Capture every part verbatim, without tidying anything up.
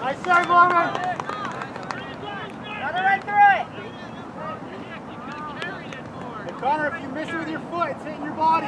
Nice serve, Norman. Gotta run through it. Hey, Connor, if you miss it with your foot, it's hitting your body.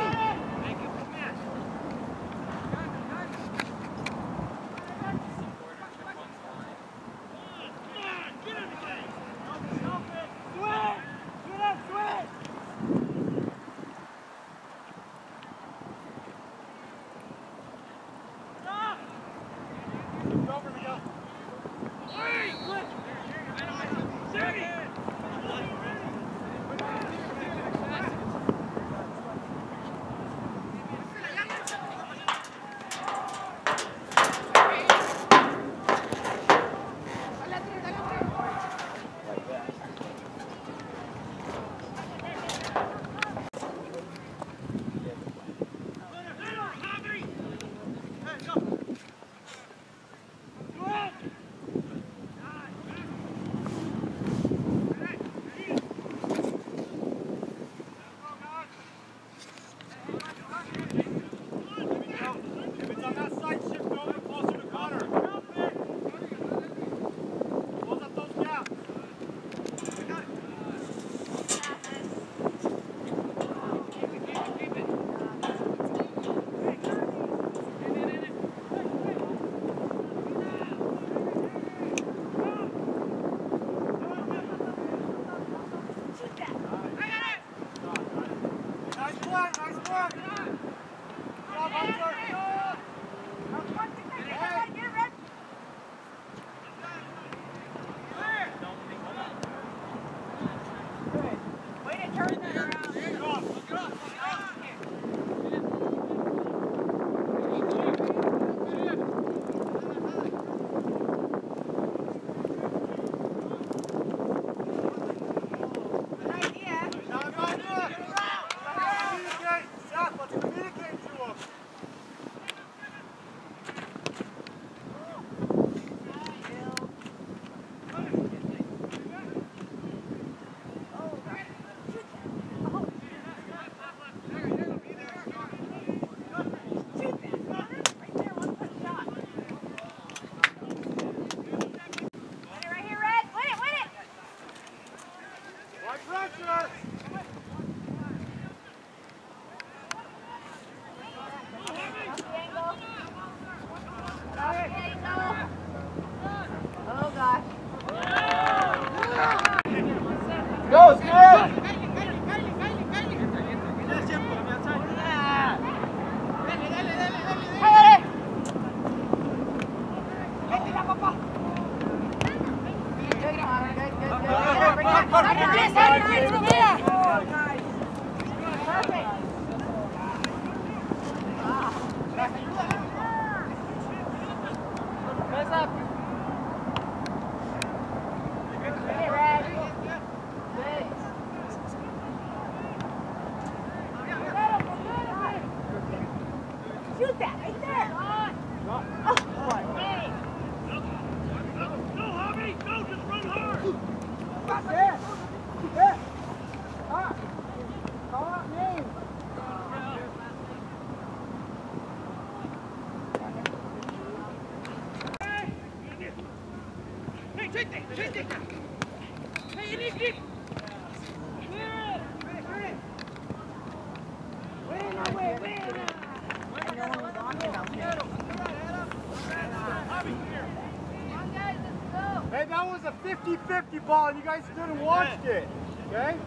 Hey, that was a fifty fifty ball and you guys stood and watched it, okay?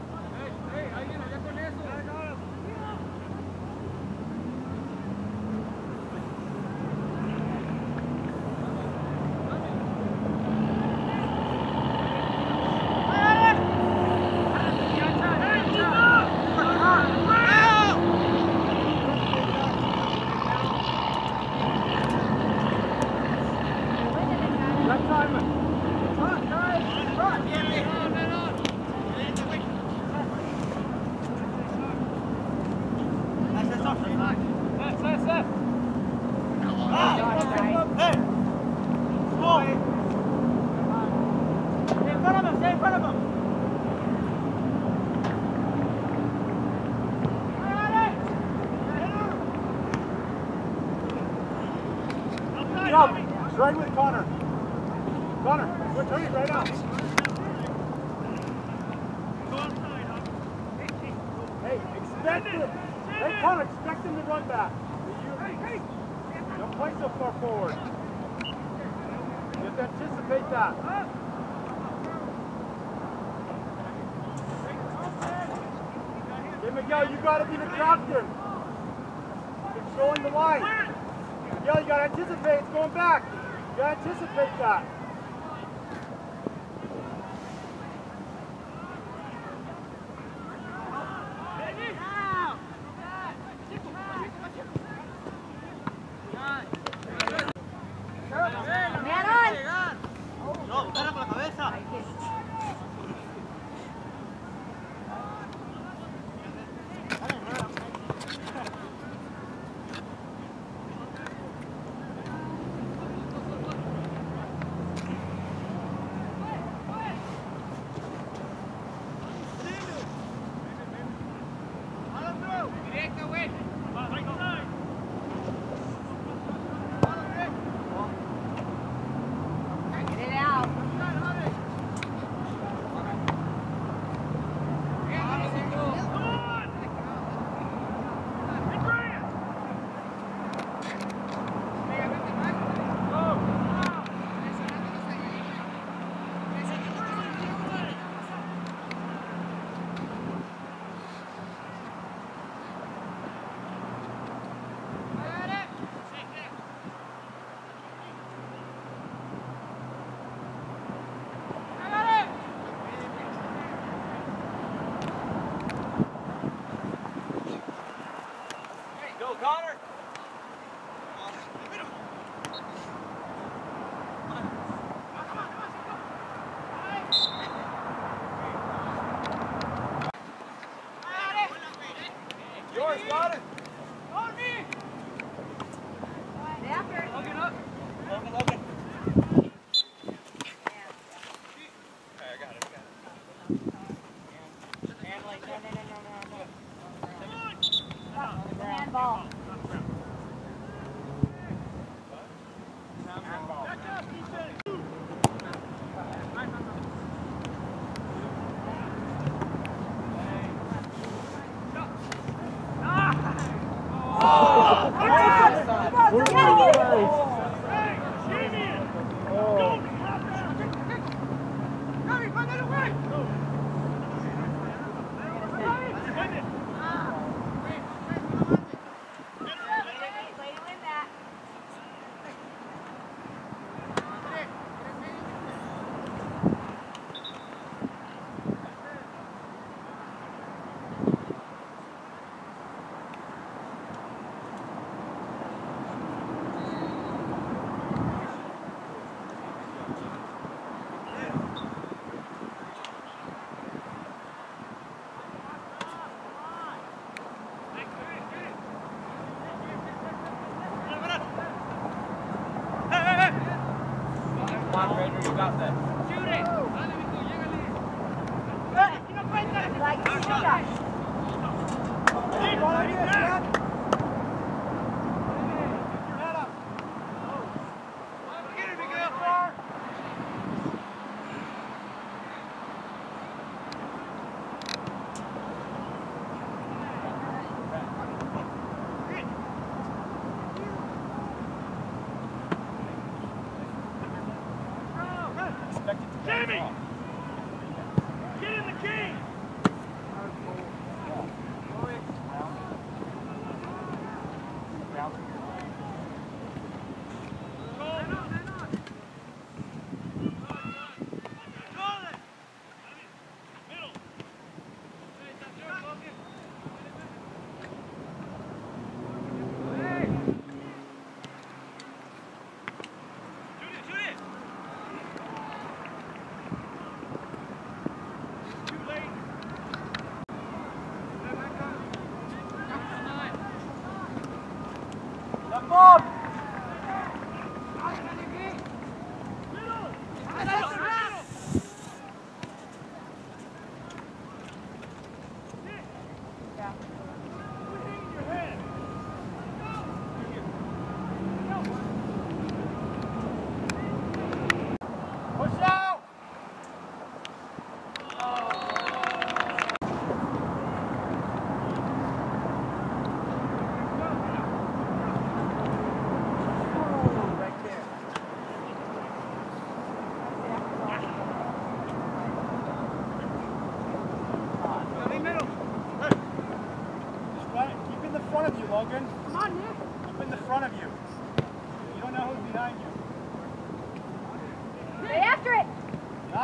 Right with Connor. Connor, switch hurry right now. Hey, expect him. Hey, Connor, expect him to run back. Don't play so far forward. You have to anticipate that. Hey, Miguel, you got to be the captain. Controlling the line. Miguel, you got to anticipate. It's going back. You got to anticipate that.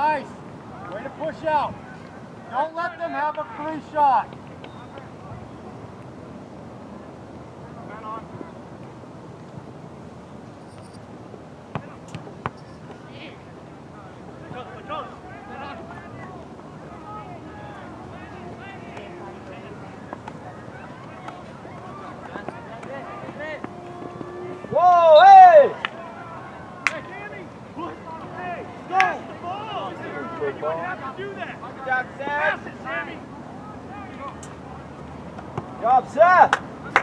Nice. Way to push out. Don't let them have a free shot. Whoa, hey! You would have to do that. Good job, Seth. Pass it, Sammy. Good job, Seth.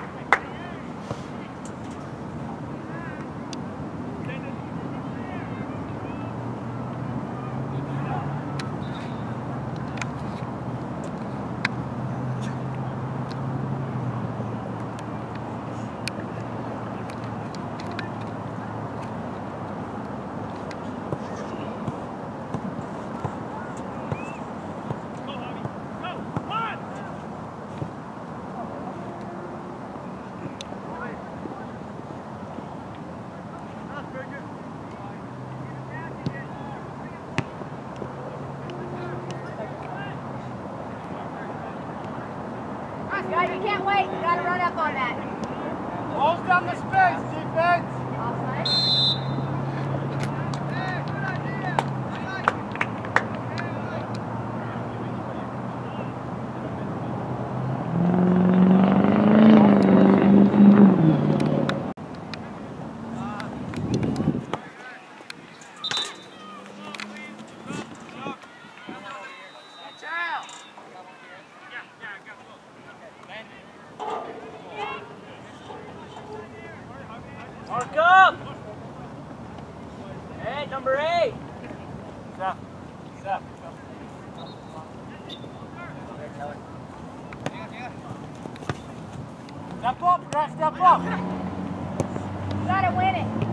Guys, you can't wait. You gotta run up on that. Close down the space, defense. Offside. Mark up! Hey, number eight! Seth. Seth. Step up, Brett, step up. You gotta win it.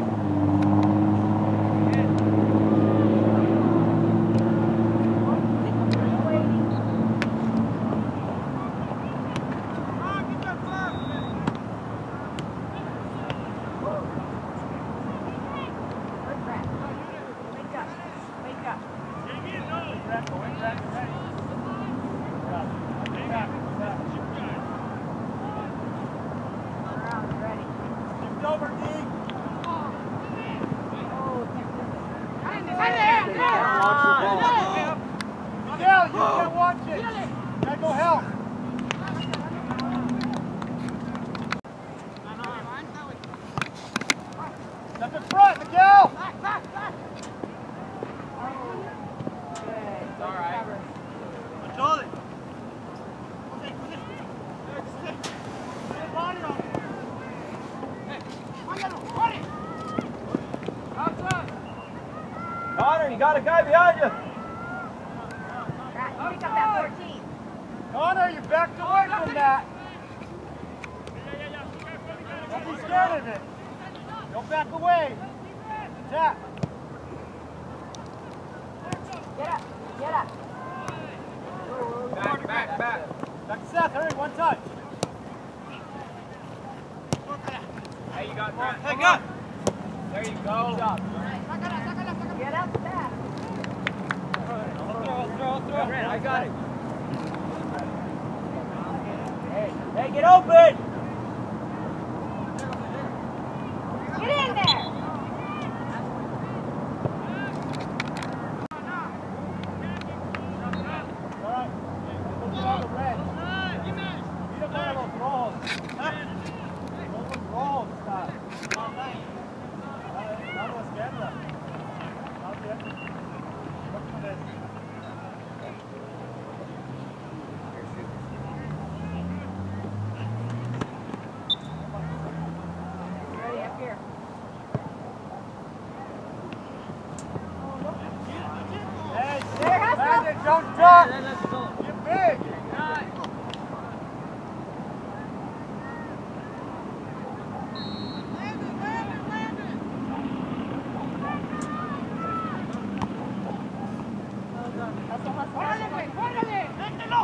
Over, D. Miguel, you can't watch it. Gotta go help. Step in front, Miguel. It's all right. Control it. Connor, you got a guy behind you. Right, you pick up that fourteen. Connor, you backed away from that. Don't be scared of it. Don't back away. Tap. Get up, get up. Back, back, back. Back to Seth, hurry, one touch. Hey, you got Grant. Hey, good. There you go. Good job. Get up fast. Throw, throw, throw. Grant, I got it. Hey, hey, get open. Get in there. All right. Look at all the red. You don't want those rolls. Those rolls, stop. Vamos, izquierda. Not yet. Look for this. Ready up here. Hey, There, Hustle. Bandit, don't duck. Get big. Hustle, hustle, hustle.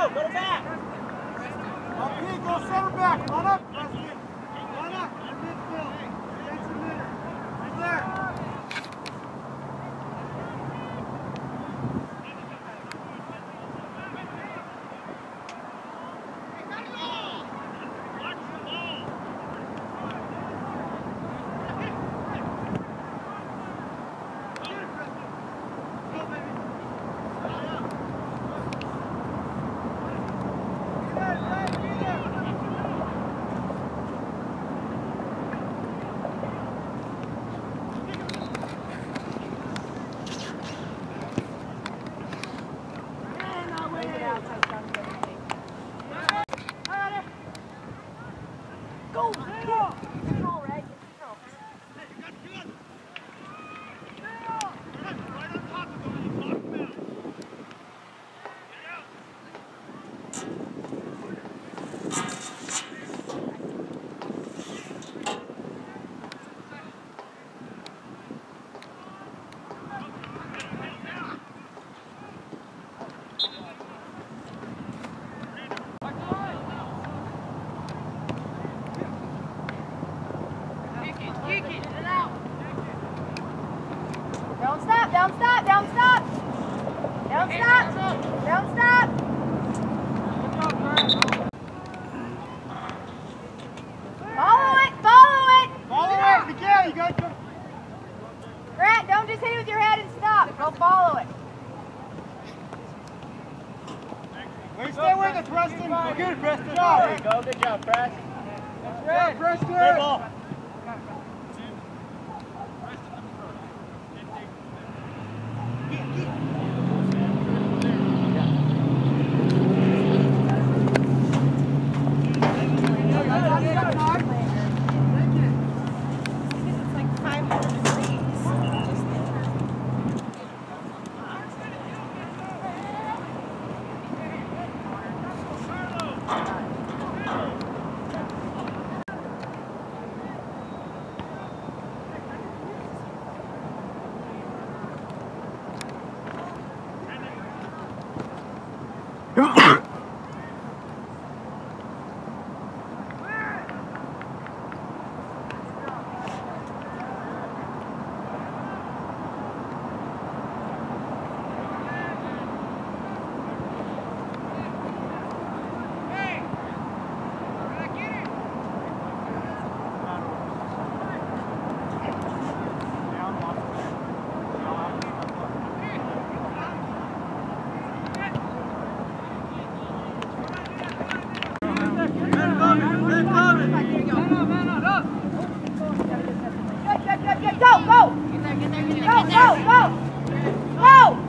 go. Go to back. Okay, go center back. Run up, Preston. Run up. In midfield. Against the middle. Right there. Go! Control, Red. Control. Don't stop, don't stop, don't stop. Don't stop. Don't stop. Follow it, follow it. Follow it. Miguel, you got to come. Grant, don't just hit it with your head and stop. Go follow it. Wait, stay with it, Preston. Go good, Preston. Good There job. you go. Good job, Press. Yeah, Preston. Good ball. Good, good, good, good. Go, go. Go, go, go. Go.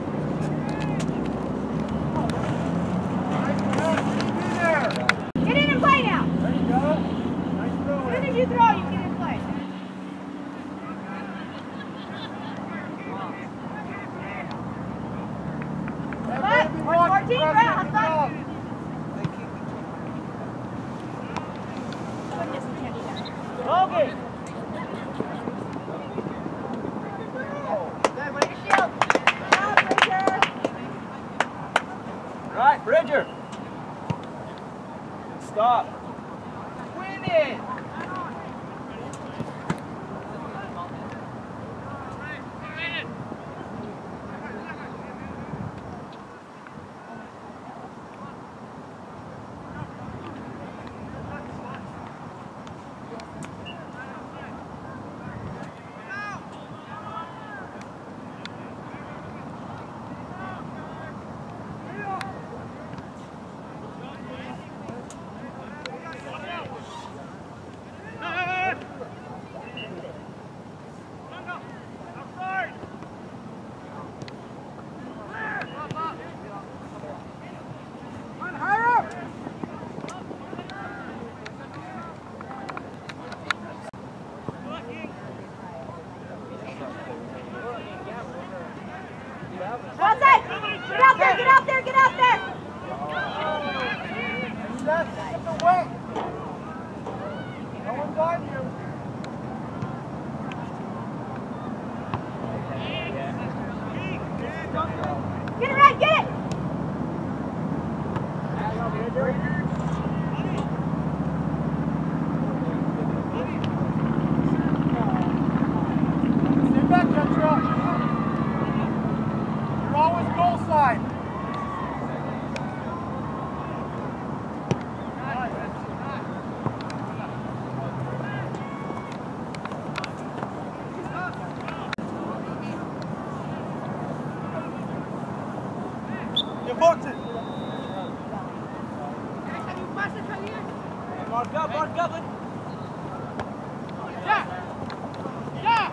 Get in and play now. There you go. Nice throw. As soon as you throw, you get in play. But, fourteen rounds, but. Logan. Good, wait your shield. Good, Bridger. Right, Bridger. Stop. Win it. Mark up, mark up. Yeah. Yeah.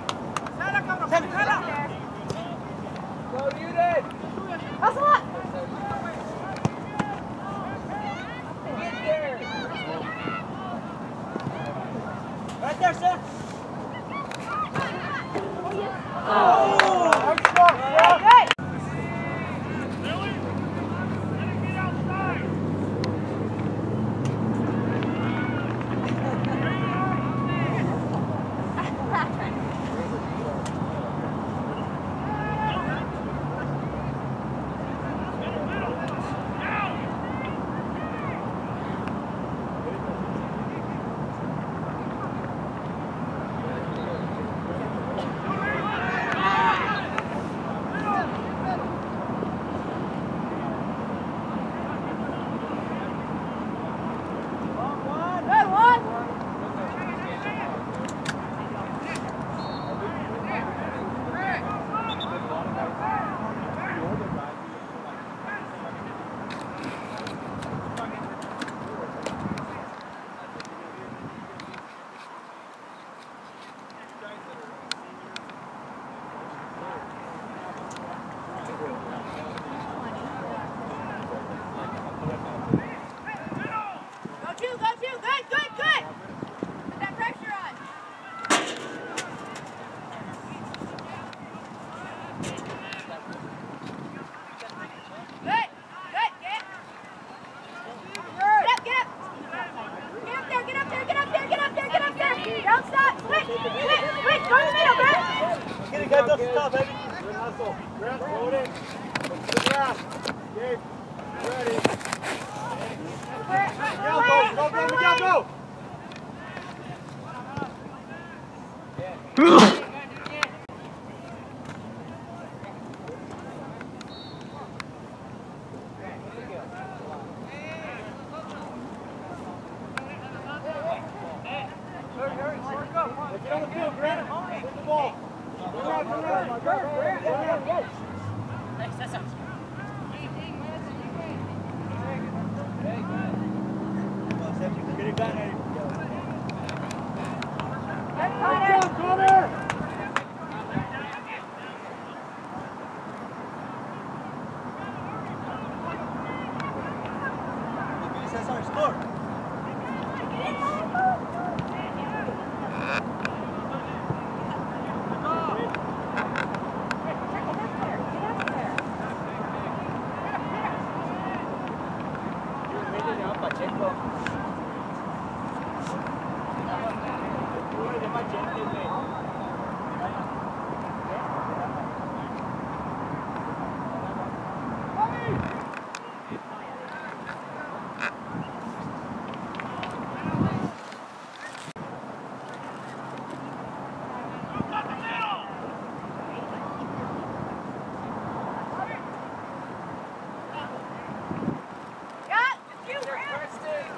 Go, Unit. Hustle up. Get there. Right there, son. Oh, nice shot, Good, Jeff. good. Billy, let him get outside. Good one. Go two, go two. Good, good, good. Put that pressure on. Good, good, get. Get up, get up. Get up there, get up there, get up there, get up there, get up there. Down stop, switch, switch, switch. Go in the middle, Brett. Get it, guys, up the top, baby. Good hustle. Grant, hold it. Look to the grass. Gabe, ready. Miguel, go, go, go, Miguel, go. Get on the field, Grant. Hit the ball. Turn around, turn around. Turn around. Get it done, Eddie. Good, Connor. Connor! That's our score. Yeah, it's you, Brett.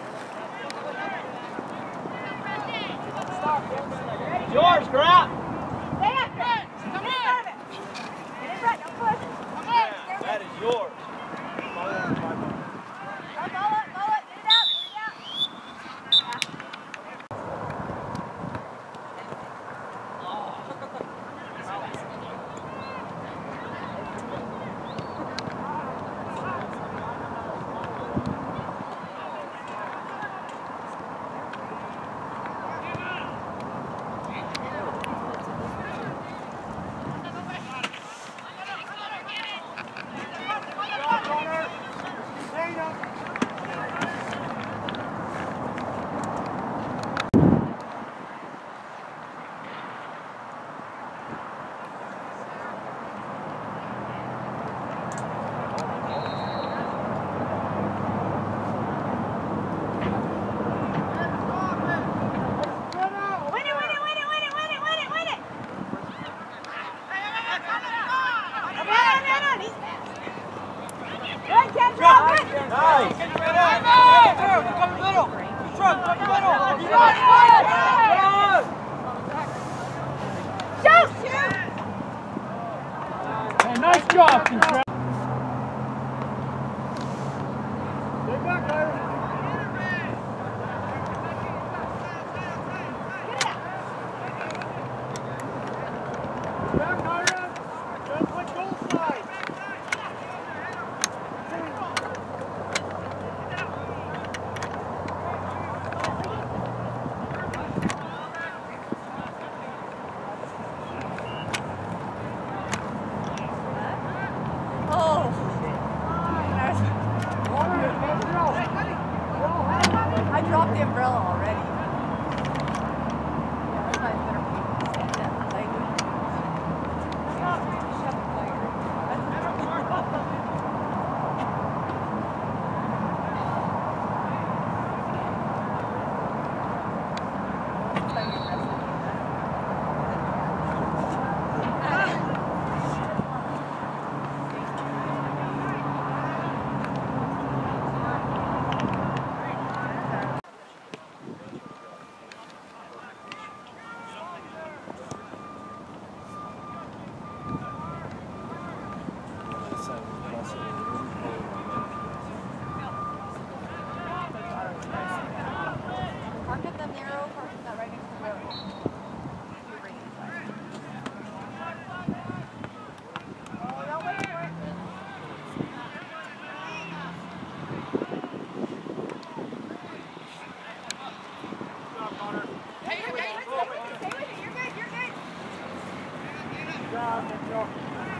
George, grab. Stay after it. Come on. Get in front, don't push. Come on. That is yours. Go, ball it, ball it. Get it out, get it out. dropped the umbrella already. Yeah, that's why it's better for you to stand up. Like, shut the fire. That's why you're wrestling. Park at the narrow, park at that right next to the road. You're right inside. Oh, don't wait for it. Hey, you're good. Stay with it. Stay with it. You're good. You're good. Good job, Mitchell.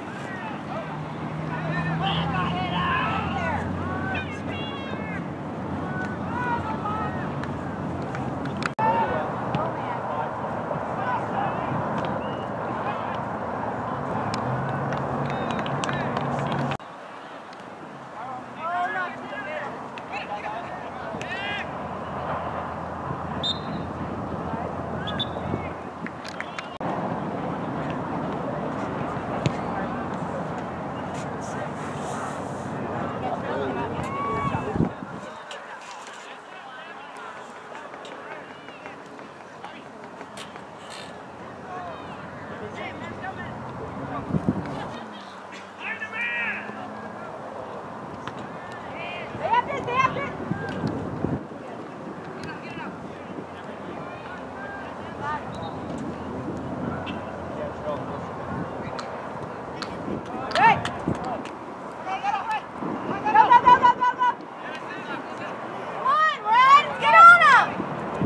Stay after it. Stay after it. Hey! Go, go, go, go, go, go! Come on, Red! Let's get on him!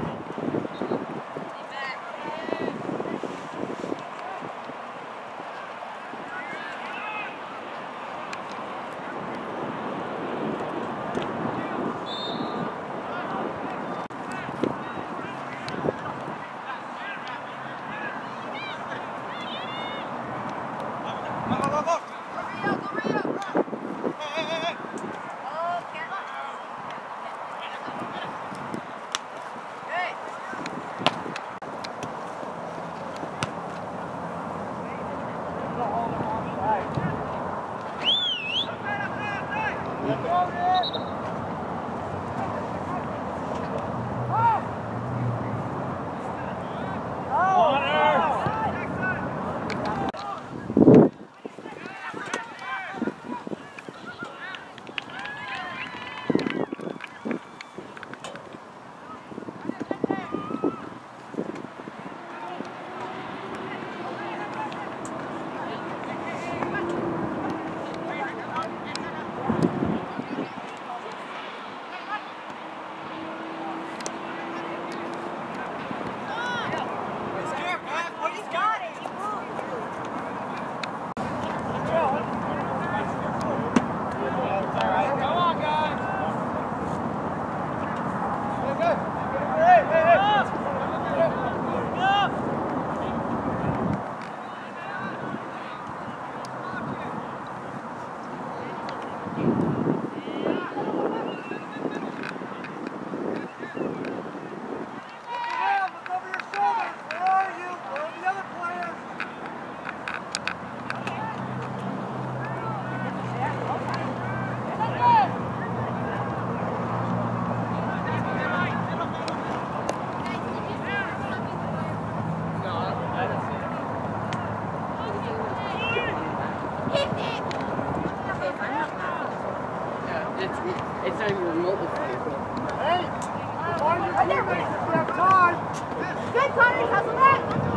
It's, it's not even remotely funny. Hey! Find your teammates if you have time! Good, Connor. Hustle that.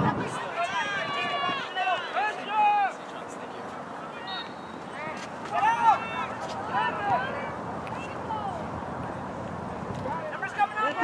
Numbers coming up.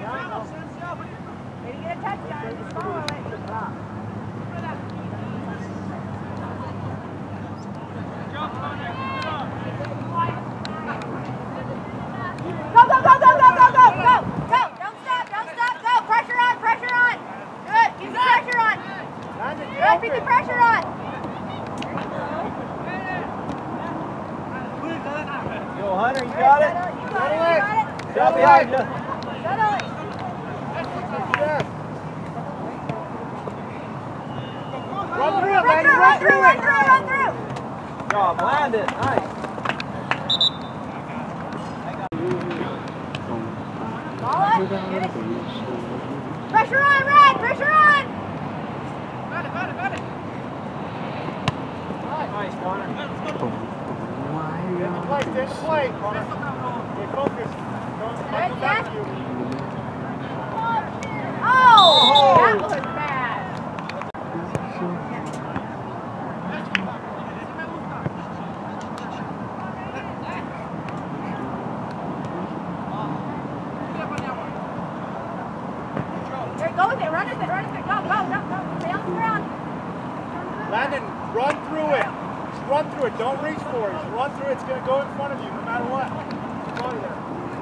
Way to get a touchdown. Just follow it. Go, go, go, go, go, go, go, go, go. Don't stop, don't stop, go. Pressure on, pressure on. Good, keep the pressure on. Good, keep the pressure on. Yo, Hunter, you got it? You got it, you got it. Shut behind you. Settle it. Yes. Run through it, Run man. through, Run run through through, run it. through, run through. Job, land it. Nice. Ball up. Get it. Pressure on, Red. Pressure on. Got it, got it, got it. Nice, Connor. Stay in the play, stay in the play, Connor. Stay focused. Don't Good, come back Jack. to you. Oh, that was bad. There, go with it, run with it, run with it, go, go, go, go, stay on the ground. Landon, run through it. Just run through it. Don't reach for it. Just run through it. It's going to go in front of you no matter what. Keep on there.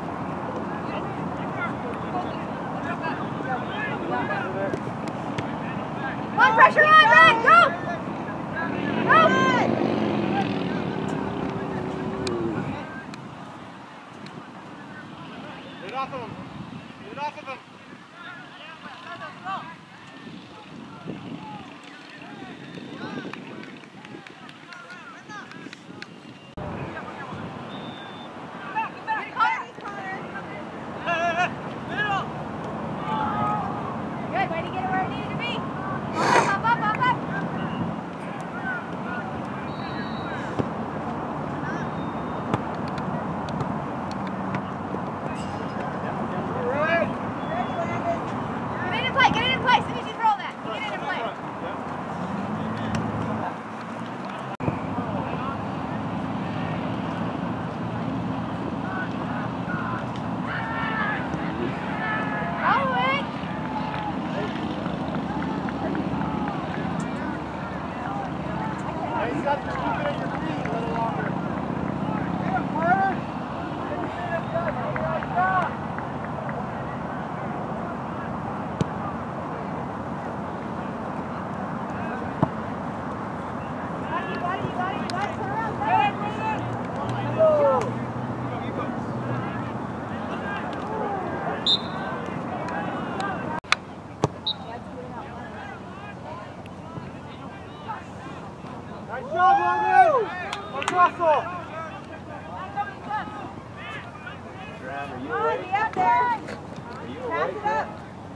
Come on, pressure on, Red, go! Go! Get off of him. Get off of him. Good, way to get it where it needed to be. Up, up, up, up, up. Get it in play, get it in play. As soon as you throw that, get it in play. Follow it. Now you got to keep it at your feet a little longer. You got it, you got it, you got it, you got it. Turn around, turn around. Nice job, Logan. Let's hustle. Come on, be up there. Pass it up.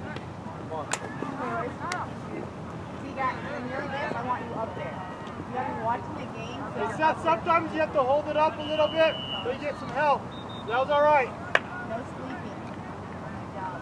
See, guys, when you're this, I want you up there. You haven't been watching the game, so Hey, you're Seth, sometimes you have to hold it up a little bit so you get some help. That was all right. no sleeping. Good job.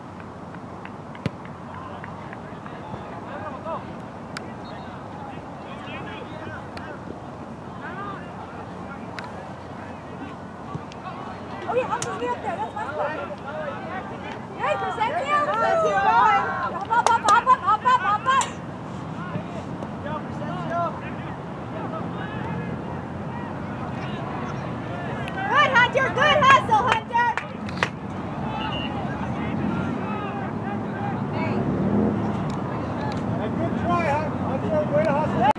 Oh yeah, I'll just be up there. That's my spot. Hey, Crescencio! Crescencio going! Hop up, hop up, hop up, hop up, hop up! Good, Hunter! Good hustle, Hunter! Hey, good try, huh? Hunter, way to hustle.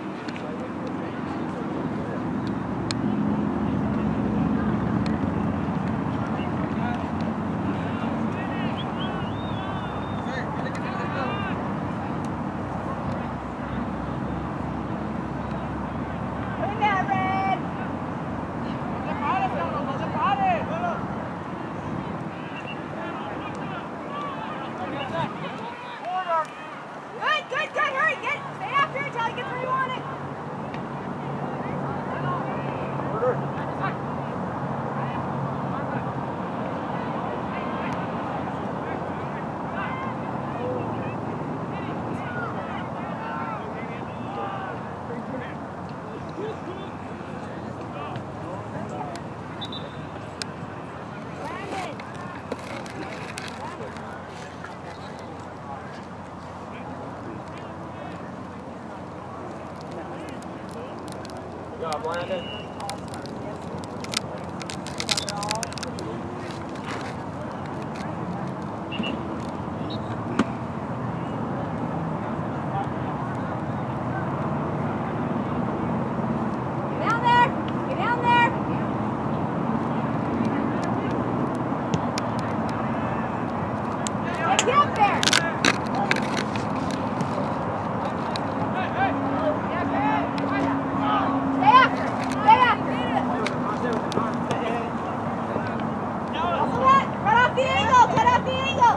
job, Landon. Down there! Get down there! Get up there! Stay after! Stay after! Also that! Cut off the angle! Cut off the angle!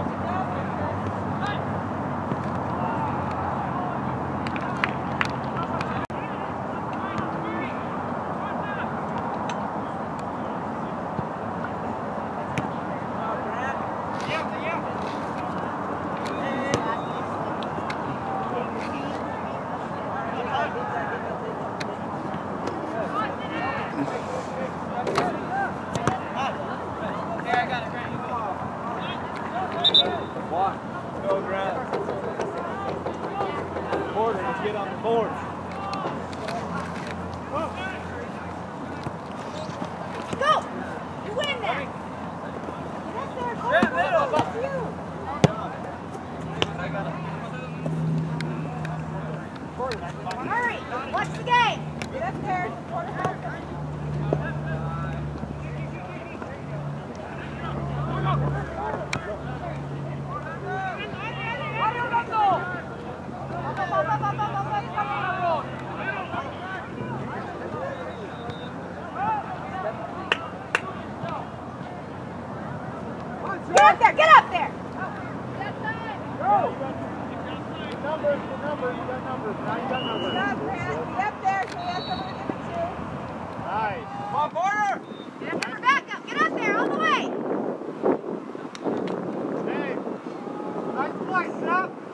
Go, Grant. Porter, let's get on the board. Go! You win that! Get up there! Go, Grant, go, middle. go, that's you! Hurry! Watch the game! Get up there! Get up there! Get up there! Go! The numbers, the numbers, you got numbers. Now you got numbers. Get up there! So that's what we're gonna give it Nice. Come on, Porter! to. Get up there! Back up! Get up there! All the way! Hey. Nice play, Seth.